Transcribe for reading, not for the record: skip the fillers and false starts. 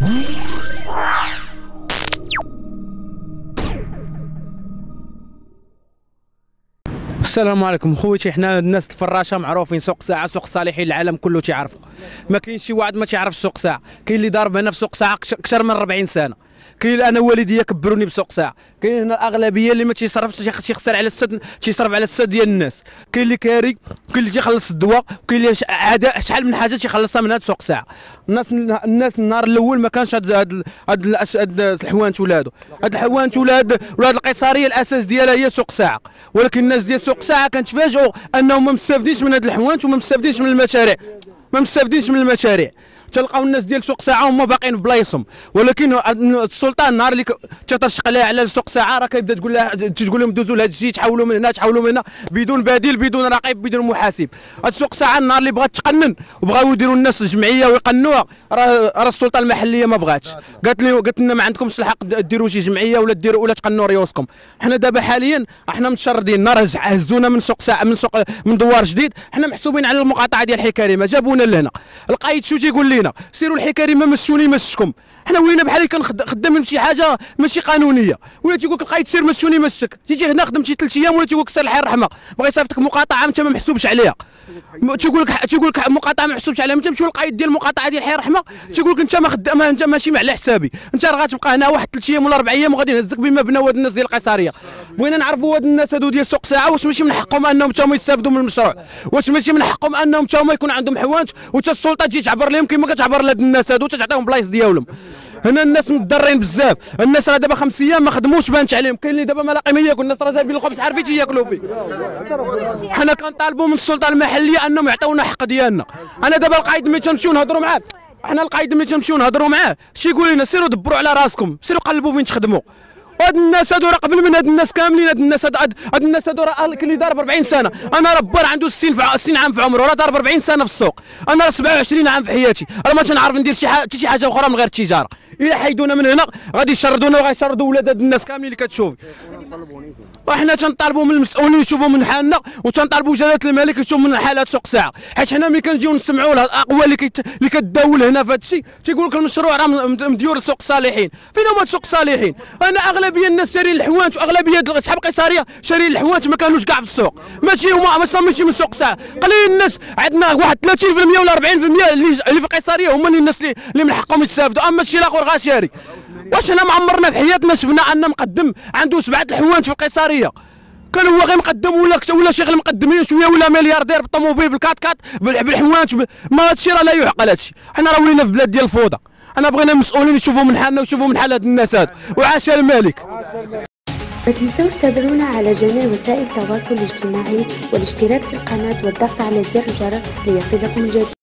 السلام عليكم خويتي. حنا الناس الفراشه معروفين، سوق ساعه سوق صالحين العالم كله تيعرفوا. ما كاينش شي واحد ما تيعرفش سوق ساعه. كاين اللي ضارب هنا في سوق ساعه اكثر من 40 سنه. كاين انا والديا كبروني بسوق ساعه. كاين هنا الاغلبيه اللي ما تيصرفش، تيخسر على السد، تيصرف على السد ديال الناس. كاين اللي كاري، كاين اللي تيخلص الدواء، وكاين اللي عاد شحال من حاجه تيخلصها من هذا سوق ساعه. الناس النهار الاول ما كانش هاد الحوانت ولادو. هاد الحوانت ولاد القيصريه الاساس ديالها هي سوق ساعه، ولكن الناس ديال سوق ساعه كنتفاجئوا انهم ما مستافدينش من هاد الحوانت وما مستافدينش من المشاريع، تلقاو الناس ديال سوق ساعه هما باقيين في بلايصهم. ولكن السلطه النهار اللي تترشق لها على سوق ساعه راه كيبدا تقول لهم دوزوا لهذا الشيء، تحولوا من هنا تحولوا من هنا بدون بديل بدون رقيب بدون محاسب. هاد سوق ساعه النهار اللي بغات تقنن وبغاو يديروا الناس جمعيه ويقنوها، راه السلطه المحليه ما بغاتش، قالت لنا ما عندكمش الحق ديروا شي جمعيه ولا تقنوا ريوسكم. حنا دابا حاليا حنا متشردين، النهار هزونا من سوق ساعه من دوار جديد، حنا محسوبين على المقاطعه ديال الحكارمه، جابونا لهنا. القايد شو تيقول لنا؟ سيروا الحكارمه مشوني مشكم. حنا وين بحال خدامين في شي حاجه ماشي قانونيه، ولا تيقول لك القايد سير مشوني مشك، تيجي هنا خدمتي 3 ايام ولا تيقول لك سير الحي الرحمه، بغا يصيفطك مقاطعه انت ما محسوبش عليها. تيقول لك مقاطعه ما محسوبش عليها، انت تمشي للقايد ديال المقاطعه ديال الحي الرحمه تيقول لك انت ما خدام، انت ماشي على حسابي، انت راه غتبقى هنا واحد 3 ايام ولا 4 ايام وغادي نهزك بما بناو هاد الناس ديال القيصريه. بغينا نعرفوا هاد الناس هادو ديال سوق ساعه واش ماشي من حقهم انهم تا هما يستافدوا من المشروع، واش ماشي من حقهم انهم تا هما يكون عندهم حوانت وتا السلطه تجي تعبر لهم كما كتعبر لهاد الناس هادو تعطيهم بلايص ديالهم. هنا الناس مضرين بزاف، الناس راه دابا 5 ايام ما خدموش بانت عليهم، كاين اللي دابا ما لاقي ما ياكل، الناس راه جايبين الخبز عارفين تياكلوا فيه. حنا كنطالبوا من السلطه المحليه انهم يعطيونا الحق ديالنا. انا دابا القايد ملي تنمشيو نهضروا معاه، حنا القايد ملي تنمشيو نهضروا معاه شي يقول لنا سيروا دبروا على راسكم، سيروا قلبوا فين تخدموا. وهاد الناس هادو راه قبل من هاد الناس كاملين، هاد الناس هادو راه كاين اللي ضارب 40 سنه، انا راه بار عنده 60 عام في عمره راه ضارب 40 سنه في السوق، انا راه 27 عام في حياتي راه ما تنعرف ندير شي حاجه اخرى من غير التجاره. الا حيدونا من هنا غادي يشردونا وغيشردوا ولاد هاد الناس كاملين اللي كتشوفي. وحنا تنطالبوا من المسؤولين يشوفوا من حالنا، وتنطالبوا جلاله الملك يشوفوا من حالات سوق ساعه، حيت حنا ملي كنجيو نسمعوا الاقوال اللي كتداول هنا في هذا الشيء تيقول لك المشروع راه مديور لسوق الصالحين. فين هما سوق الصالحين؟ انا اغلبيه الناس شارين الحوانت، واغلبيه صحاب قيصريه شارين الحوانت ما كانوش كاع في السوق، ماشي هما اصلا ماشي من سوق ساعه. قليل الناس عندنا واحد 30% ولا 40% اللي في قيصريه هما الناس اللي من حقهم يستافدوا، اما الشيء الاخر غا شاري. واش حنا معمرنا في حياتنا شفنا ان مقدم عنده 7 الحوانت في القيصريه؟ كان هو غير مقدم ولا شي غير مقدمين شويه ولا ملياردير بالطوموبيل بالكات كات بالحوانت. ما هادشي راه لا يعقل هادشي. حنا راه ولينا في بلاد ديال الفوضى. انا بغينا المسؤولين يشوفوا من حالنا ويشوفوا من حال هاد الناس هاد، وعاش الملك. ما تنسوش تابعونا على جميع وسائل التواصل الاجتماعي والاشتراك في القناة والضغط على زر الجرس ليصلكم الجديد.